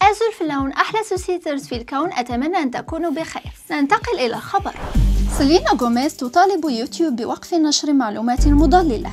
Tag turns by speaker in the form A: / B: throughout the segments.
A: أزول في اللون، أحلى سوسيترز في الكون، أتمنى أن تكونوا بخير. ننتقل إلى الخبر. سيلينا غوميز تطالب يوتيوب بوقف نشر معلومات مضللة.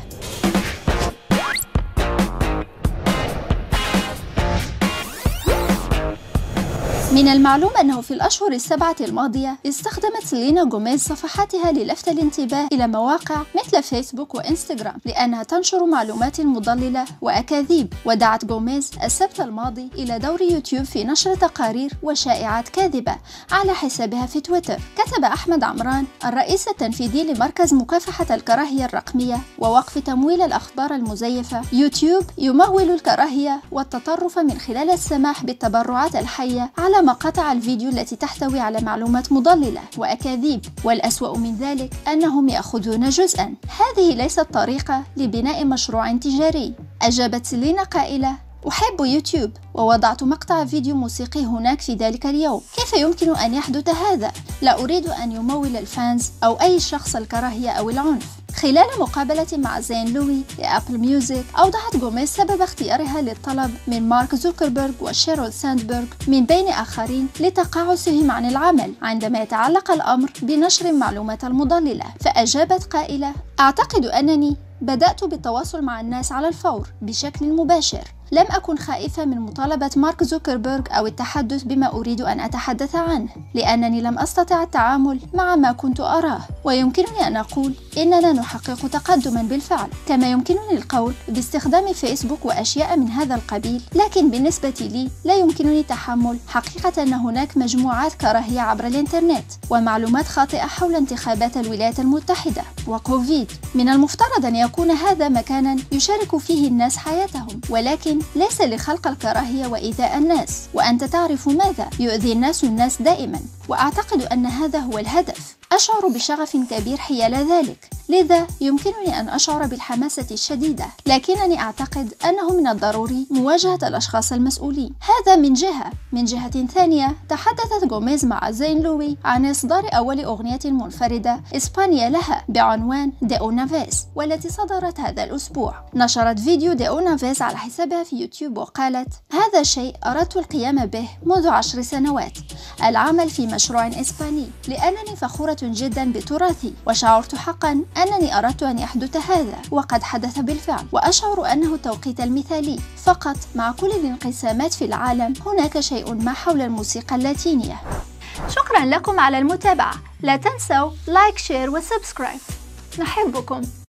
A: من المعلوم أنه في الأشهر السبعة الماضية استخدمت سيلينا غوميز صفحاتها للفت الانتباه إلى مواقع مثل فيسبوك وإنستغرام لأنها تنشر معلومات مضللة وأكاذيب. ودعت غوميز السبت الماضي إلى دور يوتيوب في نشر تقارير وشائعات كاذبة على حسابها في تويتر. كتب أحمد عمران الرئيس التنفيذي لمركز مكافحة الكراهية الرقمية ووقف تمويل الأخبار المزيفة: يوتيوب يمول الكراهية والتطرف من خلال السماح بالتبرعات الحية على مقاطع الفيديو التي تحتوي على معلومات مضللة وأكاذيب، والأسوأ من ذلك أنهم يأخذون جزءا. هذه ليست طريقة لبناء مشروع تجاري. أجابت سيلينا قائلة: أحب يوتيوب ووضعت مقطع فيديو موسيقي هناك في ذلك اليوم. كيف يمكن أن يحدث هذا؟ لا أريد أن يمول الفانز أو أي شخص الكراهية أو العنف. خلال مقابلة مع زين لوي لأبل ميوزك، أوضحت غوميز سبب اختيارها للطلب من مارك زوكربيرغ وشيرول ساندبرغ من بين آخرين لتقاعسهم عن العمل عندما يتعلق الأمر بنشر المعلومات المضللة. فأجابت قائلة: أعتقد أنني بدأت بالتواصل مع الناس على الفور بشكل مباشر. لم أكن خائفة من مطالبة مارك زوكربيرغ أو التحدث بما أريد أن أتحدث عنه، لأنني لم أستطع التعامل مع ما كنت أراه. ويمكنني أن أقول إننا نحقق تقدما بالفعل، كما يمكنني القول باستخدام فيسبوك وأشياء من هذا القبيل، لكن بالنسبة لي لا يمكنني تحمل حقيقة أن هناك مجموعات كراهية عبر الإنترنت ومعلومات خاطئة حول انتخابات الولايات المتحدة وكوفيد. من المفترض أن يكون هذا مكانا يشارك فيه الناس حياتهم، ولكن ليس لخلق الكراهية وإيذاء الناس. وأنت تعرف ماذا يؤذي الناس دائما، وأعتقد أن هذا هو الهدف. أشعر بشغف كبير حيال ذلك، لذا يمكنني أن أشعر بالحماسة الشديدة، لكنني أعتقد أنه من الضروري مواجهة الأشخاص المسؤولين. هذا من جهة. من جهة ثانية، تحدثت غوميز مع زين لوي عن إصدار أول أغنية منفردة إسبانية لها بعنوان دي أونا فيز، والتي صدرت هذا الأسبوع. نشرت فيديو دي أونا فيز على حسابها في يوتيوب وقالت: هذا شيء أردت القيام به منذ 10 سنوات، العمل في مشروع إسباني، لأنني فخورة جدا بتراثي، وشعرت حقا أنني أردت أن يحدث هذا، وقد حدث بالفعل. وأشعر أنه التوقيت المثالي. فقط مع كل الانقسامات في العالم هناك شيء ما حول الموسيقى اللاتينية. شكرا لكم على المتابعة. لا تنسوا لايك، شير وسبسكرايب. نحبكم.